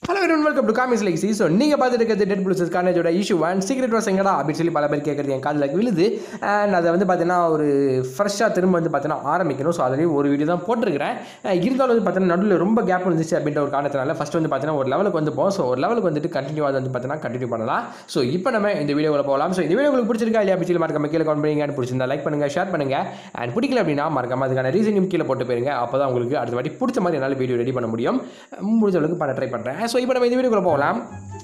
Hello everyone, welcome to comics Lexi. So நீங்கள் பார்த்துட்டு இருக்கிறது டெட்பூல் vs கார்னேஜோட இஷ்யூ அண்ட் சீக்ரெட் வாஸ் எங்கடா அப்படின்னு சொல்லி பல பேர் கேட்குறது என் காதில் விழுது. அண்ட் அதை பார்த்தீங்கன்னா ஒரு ஃப்ரெஷ்ஷாக திரும்ப பார்த்தீங்கன்னா ஆரம்பிக்கணும். ஸோ அதுலேயும் ஒரு வீடியோ தான் போட்டிருக்கிறேன். இருந்தாலும் பார்த்தீங்கன்னா நடுவில் ரொம்ப கேப் இருந்துச்சு அப்படின்ற ஒரு காரணத்தினால ஃபஸ்ட் பார்த்தீங்கன்னா ஒரு லெவலுக்கு வந்துப்போம். ஸோ ஒரு லெவலுக்கு வந்துட்டு கண்டினியூவாக பார்த்தீங்கன்னா கண்டினியூ பண்ணலாம். ஸோ இப்போ நம்ம இந்த வீடியோவில் போகலாம். ஸோ இந்த வீடியோ உங்களுக்கு பிடிச்சிருக்கா இல்லையா அப்படின்னு சொல்லி மறக்காம கீழே கமெண்ட் பண்ணுங்க. பிடிச்சிருந்தா லைக் பண்ணுங்கள், ஷேர் பண்ணுங்கள். அண்ட் பிடிக்கல அப்படின்னா மறக்காம அதுக்கான ரீசனையும் கீழே போட்டு போயிருங்க. அப்போ தான் உங்களுக்கு அடுத்த வாட்டி பிடிச்ச மாதிரி என்னால் வீடியோ ரெடி பண்ண முடியும். முடிஞ்ச அளவுக்கு பண்ண ட்ரை பண்ணுறேன். ஸோ இப்போ நம்ம இந்த வீடியோக்குள்ள போகலாம்.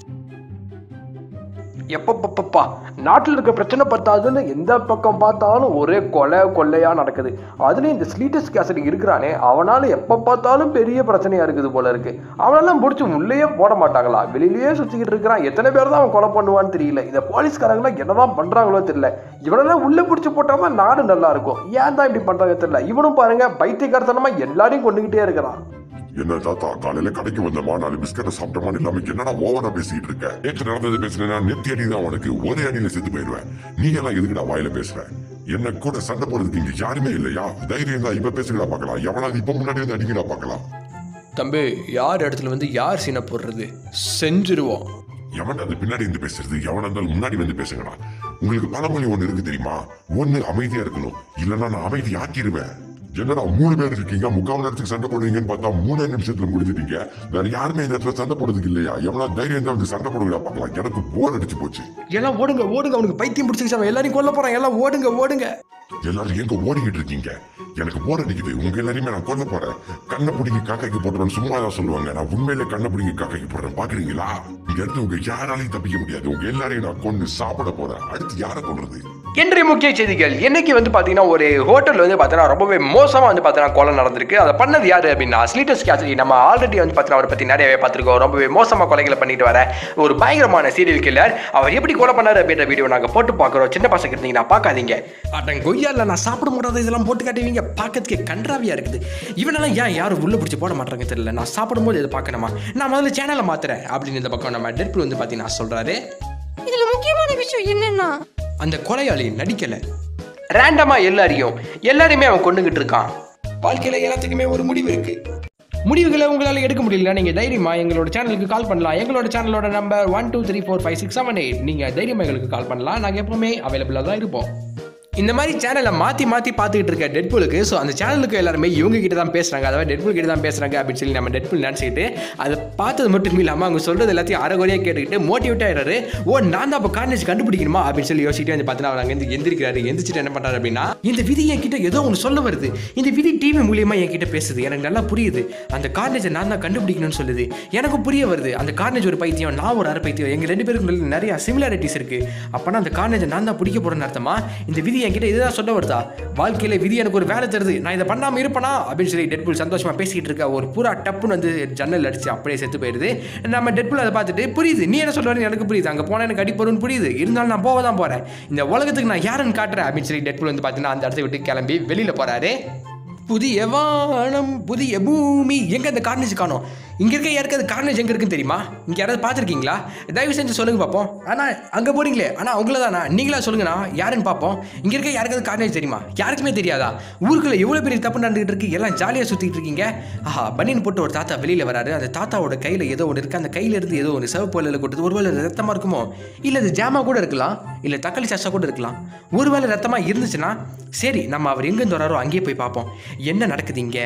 எப்பப்பப்பா நாட்டில் இருக்க பிரச்சனை பத்தாதுன்னு எந்த பக்கம் பார்த்தாலும் ஒரே கொள்ளையா நடக்குது. அதுலேயும் இந்த ஸ்லீட்டஸ் கேசரி இருக்கிறானே, அவனால் எப்போ பார்த்தாலும் பெரிய பிரச்சனையா இருக்குது போல இருக்கு. அவனெல்லாம் பிடிச்சி உள்ளேயே போட மாட்டாங்களா? வெளியிலேயே சுற்றிக்கிட்டு இருக்கிறான். எத்தனை பேர் தான் அவன் கொலை பண்ணுவான்னு தெரியல. இந்த போலீஸ்காரங்களாம் என்னதான் பண்றாங்களோ தெரியல. இவனெல்லாம் உள்ள பிடிச்சி போட்டாதான் நாடு நல்லா இருக்கும். ஏன் தான் இப்படி பண்றாங்க தெரியல. இவனும் பாருங்க பைத்தியக்காரத்தனமா எல்லாரையும் கொண்டுகிட்டே இருக்கிறான். என்ன தாத்தா, காலையில கடைக்கு வந்தமா 4 பிஸ்கட்டை சாப்பிட்டமா இல்லாம என்னடா ஓவரா பேசிட்டு இருக்க? நேற்று நடந்தது பேசுனா நெத்தி அடி தான் உனக்கு, ஒரே அடியில செத்து போயிடுவேன். நீ எல்லாம் எதுக்குடா வாயில பேசுற? என்ன கூட சண்டை போடுறதுக்கு இங்க யாருமே இல்லையா? தைரியம் தான் இப்ப பேசுகிறா பார்க்கலாம். எவனாவது இப்ப முன்னாடி வந்து அடிக்கிறா பார்க்கலாம். தம்பி, யார் இடத்துல யார் சீனை போடுறது செஞ்சிருவோம். எவன் அது பின்னாடி இருந்து பேசுறது? எவனா இருந்தாலும் முன்னாடி வந்து பேசுங்கடா. உங்களுக்கு பழமொழி ஒண்ணு இருக்கு தெரியுமா? ஒண்ணு அமைதியா இருக்கணும், இல்லைன்னா நான் அமைதி ஆக்கிடுவேன். என்னடா 3 பேர் இருக்கீங்க, 3/4 நேரத்துக்கு சண்டை போடுவீங்கன்னு பார்த்தா 3 நிமிஷத்துல முடிஞ்சிட்டீங்க. வேற யாருமே இந்த இடத்துல சண்டை போடுறதுக்கு இல்லையா? எவனா தைரியம் தான் வந்து சண்டை போடுறா பார்க்கலாம். எனக்கு போர் அடிச்சு போச்சு. எல்லாம் ஓடுங்க ஓடுங்க, அவனுக்கு பைத்தியம் பிடிச்சிருச்சு, எல்லாரையும் கொல்ல போறான். எல்லாம் ஓடுங்க ஓடுங்க. எல்லாரும் எங்க ஓடிக்கிட்டு இருக்கீங்க? எனக்கு போர் அடிக்குது. உங்க எல்லாரையுமே நான் கொல்ல போறேன். கண்ணை பிடிங்கி காக்கைக்கு போடுறேன்னு சும்மா தான் சொல்லுவாங்க. நான் உண்மையிலே கண்ணை பிடிங்கி காக்கைக்கு போடுறேன். பாக்குறீங்களா? இங்க இருந்து உங்க யாராலையும் தப்பிக்க முடியாது. உங்க எல்லாரையும் நான் கொண்டு சாப்பிட போறேன். அடுத்து யாரை கொள்றது? இன்றைய முக்கிய செய்திகள். இன்னைக்கு பார்த்தீங்கன்னா ஒரு ஹோட்டல் பார்த்தீங்கன்னா ரொம்பவே மோசமா பார்த்தீங்கன்னா கொலை நடந்திருக்கு. அதை பண்ணது யாரு அப்படின்னா ஸ்லீட்டஸ் கேசரி. நம்ம ஆல்ரெடி பார்த்தீங்கன்னா அவரை பத்தி நிறையவே பார்த்துருக்கோம். ரொம்பவே மோசமா கொலைகளை பண்ணிட்டு வர ஒரு பயங்கரமான சீரியல் கில்லர். அவர் எப்படி கொலை பண்ணாரு அப்படின்ற வீடியோ நாங்கள் போட்டு பார்க்குறோம். சின்ன பசங்க இருந்தீங்கன்னா பார்க்காதீங்க. அட்டன் கொய்யால நான் சாப்பிட முடியாத இதெல்லாம் போட்டு காட்டுவீங்க. பார்க்கறதுக்கு கன்றாவியா இருக்குது. இவனெல்லாம் ஏன் யாரும் உள்ள பிடிச்சி போட மாட்டாங்க தெரியல. நான் சாப்பிடும்போது இதை பார்க்கணுமா? நான் முதல்ல சேனலை மாத்துறேன் அப்படின்னு இந்த பக்கம் நம்ம டெட்பூல் பார்த்தீங்கன்னா சொல்றாரு. இதுல முக்கியமான விஷயம் என்னன்னா, அந்த கொலையாளி நடிக்கல, ரேண்டமா எல்லாரையுமே அவன் கொண்டுகிட்டு இருக்கான். வாழ்க்கையில எல்லாத்துக்குமே ஒரு முடிவு இருக்கு. முடிவுகளை உங்களால் எடுக்க முடியல, நீங்க தைரியமா எங்களோட சேனலுக்கு கால் பண்ணலாம். எங்களோட சேனலோட நம்பர் 12345678. நீங்க தைரியமா எங்களுக்கு கால் பண்ணலாம். நாங்கள் எப்பவுமே அவைலபிளா தான் இருப்போம். இந்த மாதிரி சேனலை மாற்றி பார்த்துக்கிட்டு இருக்க டெட்பூலுக்கு, ஸோ அந்த சேனலுக்கு எல்லாருமே இவங்க கிட்ட தான் பேசுகிறாங்க, அதாவது டெட்பூல் கிட்ட தான் பேசுகிறாங்க அப்படின்னு சொல்லி நம்ம டெட்பூல் நினச்சிக்கிட்டு அதை பார்த்தது மட்டும் இல்லாமல் அவங்க சொல்கிறது எல்லாத்தையும் அரைகுறையாக கேட்டுக்கிட்டு மோட்டிவேட் ஆகிடுறாரு. நான் தான் அப்போ கார்னேஜ் கண்டுபிடிக்கணுமா அப்படின்னு சொல்லி யோசிச்சுட்டு பார்த்தீங்கன்னா அவர் அங்கே எந்திரிக்கிறாரு. எந்திரிச்சிட்டு என்ன பண்ணுறாரு அப்படின்னா, இந்த விதி என்கிட்ட ஏதோ ஒன்று சொல்ல வருது. இந்த விதி டிவி மூலியமாக என்கிட்ட பேசுது. எனக்கு நல்லா புரியுது. அந்த கார்னேஜை நான் தான் கண்டுபிடிக்கணும்னு சொல்லுது. எனக்கு புரிய வருது. அந்த கார்னேஜ் ஒரு பைத்தியம், நான் ஒரு அரை பைத்தியம். எங்கள் 2 பேருக்கு நிறைய சிமிலாரிட்டிஸ் இருக்குது. அப்போனா அந்த கார்னேஜை நான் தான் பிடிக்க போகிறேன்னு அர்த்தமா? இந்த விதி என்கிட்ட இதுதான் சொல்ல வருதா? வாழ்க்கையில விதி எனக்கு ஒரு வேலை தருது, நான் இதை பண்ணாம இருப்பேனா அப்படின்னு சொல்லி டெட்பூல் சந்தோஷமா பேசிக்கிட்டு இருக்க ஒரு பூரா டப்புன்னு ஜன்னல் அடிச்சு அப்படியே செத்து போயிருது. நம்ம டெட்பூல் அதை பார்த்துட்டு, புரியுது நீ என்ன சொல்றாரு எனக்கு புரியுது, அங்க போனா எனக்கு அடிப்பருன்னு புரியுது, இருந்தாலும் நான் போக தான் போறேன், இந்த உலகத்துக்கு நான் யாருன்னு காட்டுறேன் அப்படின்னு சொல்லி டெட்பூல் பார்த்தீங்கன்னா அந்த இடத்த விட்டு கிளம்பி வெளியில போறாரு. புதிய வானம் புதிய பூமி. எங்க அந்த கார்னேஜ் காணோம்? இங்க இருக்க யாருக்கு அது கார்னேஜ் எங்க இருக்குன்னு தெரியுமா? இங்க யாராவது பார்த்துருக்கீங்களா? தயவு செஞ்சு சொல்லுங்க பார்ப்போம். ஆனா அங்க போறீங்களே, ஆனா அவங்கள தானா? நீங்களா சொல்லுங்கண்ணா, யாருன்னு பார்ப்போம். இங்க இருக்க யாருக்காவது கார்னேஜ் தெரியுமா? யாருக்குமே தெரியாதா? ஊருக்குள்ள எவ்வளவு பெரிய தப்பு நடந்துகிட்டு இருக்கு, எல்லாம் ஜாலியா சுத்திட்டு இருக்கீங்க. ஆஹா, பனியன் போட்டு ஒரு தாத்தா வெளியில வராரு. அந்த தாத்தாவோட கையில ஏதோ ஒன்று இருக்கு. அந்த கையில இருந்து ஏதோ ஒரு சிவப்பு வெள்ளையில கொட்டுது. ஒருவேளை ரத்தமா இருக்குமோ? இல்ல அது ஜாமா கூட இருக்கலாம், இல்ல தக்காளி சாசா கூட இருக்கலாம். ஒருவேளை ரத்தமா இருந்துச்சுன்னா சரி, நம்ம அவர் எங்க இருந்து வராரோ அங்கேயே போய் பார்ப்போம். என்ன நடக்குது இங்க?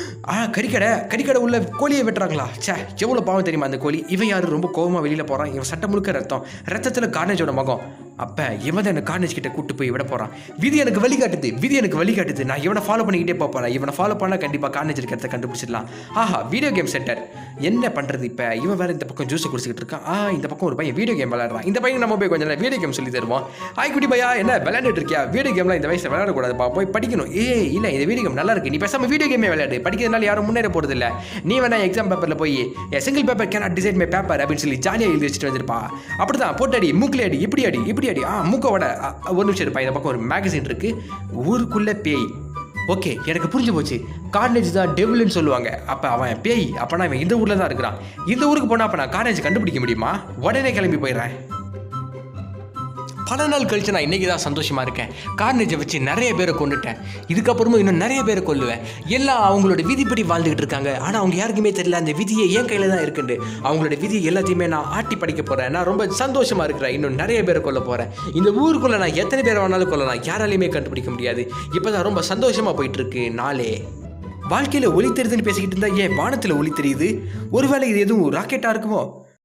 கறிக்கடை உள்ள கோழியை வெட்டுறாங்களா? சே, எவ்வளவு பாவம் தெரியுமா அந்த கோழி. இவன் யாரு ரொம்ப கோவமா வெளியில போறான். இவன் சட்டை முழுக்க ரத்தத்துல கார்னேஜோட மகம். அப்ப இவன் என்ன கார்னேஜ் கிட்ட கூட்டு போய் விட போறான். விதி எனக்கு வழிகாட்டுது. நான் இவனை ஃபாலோ பண்ணிக்கிட்டே போறேன். இவனை ஃபாலோ பண்ணா கண்டிப்பா கார்னேஜ் இருக்கிறத கண்டுபிடிச்சிடலாம். ஆஹா, வீடியோ கேம் சென்டர். என்ன பண்றது இப்ப? இவன் வேற இந்த பக்கம் ஜூஸ் குடிச்சிட்டு இருக்கான். இந்த பக்கம் ஒரு பையன் வீடியோ கேம் விளையாடுறான். இந்த பையன் நம்ம போய் கொஞ்சம் வீடியோ கேம் சொல்லி தருவோம். ஆய் குட்டி பையா, என்ன விளையாண்டுட்டு இருக்கியா? வீடியோ கேம்லாம் இந்த வயசுல விளையாடக்கூடாதுப்பா, போய் படிக்கணும். இல்ல இந்த வீடியோ கேம் நல்லா இருக்கு, நீ பேசாம வீடியோ கேமே விளையாடு. படிக்கிறதுனால யாரும் முன்னேற போறது இல்ல. நீ வேணா எக்ஸாம் பேப்பர்ல போய் single paper cannot decide my paper அப்படின்னு சொல்லி ஜாலியா எழுதி வச்சுட்டு வந்திருப்பா. அப்படிதான் போட்டடி, மூக்கில் அடி, இப்படி அடி மூக்கோட. ஒரு நிமிஷம் இருப்பா. இந்த பக்கம் ஒரு மேகசின் இருக்கு, ஊருக்குள்ள பேய். ஓகே, எனக்கு புரிஞ்சு போச்சு. கார்னேஜ் தான் டெவில்னு சொல்லுவாங்க. அப்ப அவன் பேய். அப்பனா இவன் இந்த ஊர்ல தான் இருக்கிறான். இந்த ஊருக்கு போனா அப்ப நான் கார்னேஜ் கண்டுபிடிக்க முடியுமா? உடனே கிளம்பி போயிடுறேன். பல நாள் கழிச்சு நான் இன்றைக்கி தான் சந்தோஷமாக இருக்கேன். கார்னேஜை வச்சு நிறைய பேரை கொண்டுட்டேன். இதுக்கப்புறமும் இன்னும் நிறைய பேரை கொல்லுவேன். எல்லாம் அவங்களோட விதிப்படி வாழ்ந்துகிட்டு இருக்காங்க. ஆனால் அவங்க யாருக்குமே தெரியல அந்த விதியை என் கையில் தான் இருக்குண்டு. அவங்களோட விதியை எல்லாத்தையுமே நான் ஆட்டி படிக்க போகிறேன். நான் ரொம்ப சந்தோஷமாக இருக்கிறேன். இன்னும் நிறைய பேரை கொல்ல போகிறேன். இந்த ஊருக்குள்ளே நான் எத்தனை பேரை வேணாலும் கொல்லலாம், யாராலையுமே கண்டுபிடிக்க முடியாது. இப்போ தான் ரொம்ப சந்தோஷமாக போயிட்டுருக்கு நாளே. வாழ்க்கையில் ஒளி தெரியுதுன்னு பேசிக்கிட்டு இருந்தால் ஏன் வானத்தில் ஒளி தெரியுது? ஒருவேளை இது எதுவும் ராக்கெட்டாக இருக்குமோ?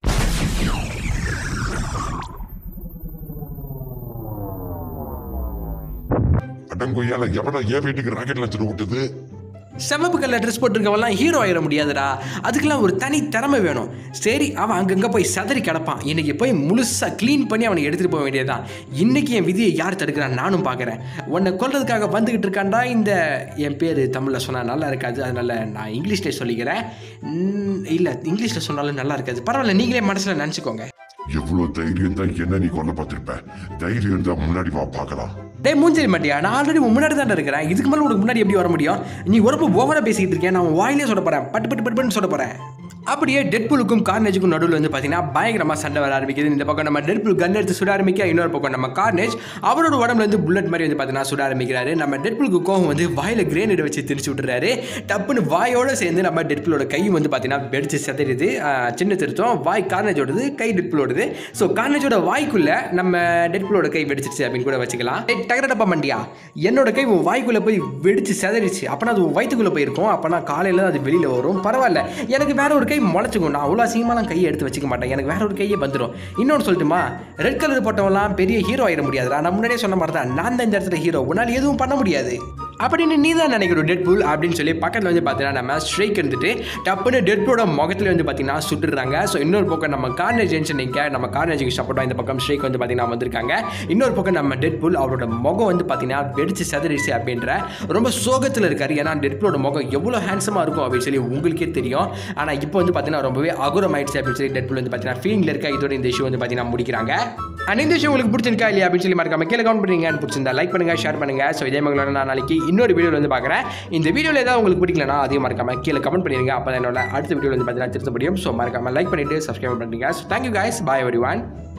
அடங்கொய்யால எவனா என் வீட்டுக்கு ராக்கெட் லான்ச்சர் விட்டது? செவப்பு கல்ல ட்ரெஸ் போட்டிருக்கவெல்லாம் ஹீரோ ஆயிட முடியாதுடா. அதுக்கெல்லாம் ஒரு தனி திறமை வேணும். சரி, அவன் அங்கங்கே போய் சதறி கிடப்பான். இன்னைக்கு போய் முழுசாக க்ளீன் பண்ணி அவனை எடுத்துகிட்டு போக வேண்டியதுதான். இன்னைக்கு என் விதியை யார் தடுக்கிறான் நானும் பார்க்குறேன். உன்னை கொல்றதுக்காக வந்துக்கிட்டு இருக்காண்டா இந்த என் பேர் தமிழில் சொன்னால் நல்லா இருக்காது, அதனால் நான் இங்கிலீஷ்லேயே சொல்லிக்கிறேன். இல்லை, இங்கிலீஷில் சொன்னாலும் நல்லா இருக்காது. பரவாயில்ல, நீங்களே மனசில் நினச்சிக்கோங்க. எவ்வளவு தைரியம் தான் என்ன நீ கொல்ல பார்த்திருப்ப? தைரியம் இருந்தா முன்னாடி வா பார்க்கலாம். டேய் மூஞ்சரி மாட்டியா, நான் ஆல்ரெடி முன்னாடி தான் இருக்கிறேன். இதுக்கு மேலே உனக்கு முன்னாடி எப்படி வர முடியும்? நீ ஒருப்ப ஓவரா பேசிக்கிட்டு இருக்கேன். நான் வாயிலே சொல்ல போறேன், பட்டு பட்டு பட்டுன்னு சொல்ல போறேன். அப்படியே டெட்பூலுக்கும் கார்னேஜுக்கும் நடுவில் வந்து பார்த்தீங்கன்னா பயங்கரமாக சண்டை வர ஆரம்பிக்குது. இந்த பக்கம் நம்ம டெட்பூல் கன் எடுத்து சுட ஆரம்பிக்க, இன்னொரு பக்கம் நம்ம கார்னேஜ் அவரோட உடம்புல இருந்து புல்லட் மாதிரி வந்து பார்த்தீங்கன்னா சுட ஆரம்பிக்கிறாரு. நம்ம டெட்பூலுக்கு கோவம் வந்து வாயில கிரேனேட் வச்சு திரிச்சு விட்டுறாரு. டப்புன்னு வாயோட சேர்ந்து நம்ம டெட்பூலோட கையும் வந்து பார்த்தீங்கன்னா வெடிச்சு செதறிது. சின்ன திருத்தம், வாய் கார்னேஜோடது, கை டெட்பூலோடது. ஸோ கார்னேஜோட வாய்க்குள்ள நம்ம டெட்பூலோட கை வெடிச்சிருச்சு அப்படின்னு கூட வச்சுக்கலாம். டகரடப்பா மண்டியா, என்னோட கை உன் வாய்க்குள்ள போய் வெடிச்சு செதறிச்சு. அப்பனா அது வயிற்றுக்குள்ள போயிருக்கும். அப்பனா காலையில அது வெளியில வரும். பரவாயில்ல, எனக்கு வேற ஒரு கை முளைச்சிக்கும். நான் அவ்வளோ அசிங்கமாலாம் கையை எடுத்து வச்சுக்க மாட்டேன். எனக்கு வேற ஒரு கையே வந்துடும். இன்னொன்று சொல்லட்டுமா, ரெட் கலர் போட்டவங்களாம் பெரிய ஹீரோ ஆயிட முடியாதுடா. நான் முன்னாடியே சொன்ன மாதிரி தான், நான் தான் இந்த இடத்துல ஹீரோ. உன்னால் எதுவும் பண்ண முடியாது அப்படின்னு நீ தான் நினைக்கிறோம் டெட்பூல் அப்படின்னு சொல்லி பக்கத்தில் வந்து பார்த்தீங்கன்னா நம்ம ஸ்ட்ரைக் இருந்துட்டு டப்புன்னு டெட்பூலோட முகத்தில் வந்து பார்த்தீங்கன்னா சுட்டுறாங்க. ஸோ இன்னொரு பக்கம் நம்ம கார்னேஜ் நினைக்க நம்ம கார்னேஜுக்கு சப்போர்ட்டாக இந்த பக்கம் ஸ்ட்ரைக் வந்து பார்த்தீங்கன்னா வந்திருக்காங்க. இன்னொரு பக்கம் நம்ம டெட்பூல் அவரோட முகம் வந்து பார்த்தீங்கன்னா வெடிச்சு செதறிச்சு அப்படின்ற ரொம்ப சோகத்தில் இருக்காரு. ஏன்னா டெட்பூலோட முகம் எவ்வளோ ஹேண்ட்ஸமாக இருக்கும் அப்படின்னு சொல்லி உங்களுக்கே தெரியும். ஆனால் இப்போ வந்து பார்த்தீங்கன்னா ரொம்பவே அகுரம் ஆயிடுச்சு அப்படின்னு சொல்லி டெட்பூல் வந்து பார்த்தீங்கன்னா ஃபீலிங்கில் இருக்கா. இதோட இந்த இஷ்யூ வந்து பார்த்தீங்கன்னா முடிக்கிறாங்க. அண்ட் இந்த விஷயம் உங்களுக்கு பிடிச்சிருக்கா இல்லையா அப்படின்னு சொல்லி மறக்காம கீழே கமெண்ட் பண்ணுங்க. பிடிச்சிருந்தா லைக் பண்ணுங்க, ஷேர் பண்ணுங்க. ஸோ இதே மாதிரி நான் நாளைக்கு இன்னொரு வீடியோவில் வந்து பார்க்குறேன். இந்த வீடியோவில் ஏதாவது உங்களுக்கு பிடிக்கலனா அதையும் மறக்காம கீழே கமெண்ட் பண்ணிடுங்க. அப்போ தான் என்னோட அடுத்த வீடியோவில் வந்து பார்த்தீங்கன்னா திருத்த முடியும். ஸோ மறக்காம லைக் பண்ணிட்டு சப்ஸ்கிரைப் பண்ணுங்க. So thank you guys, bye everyone.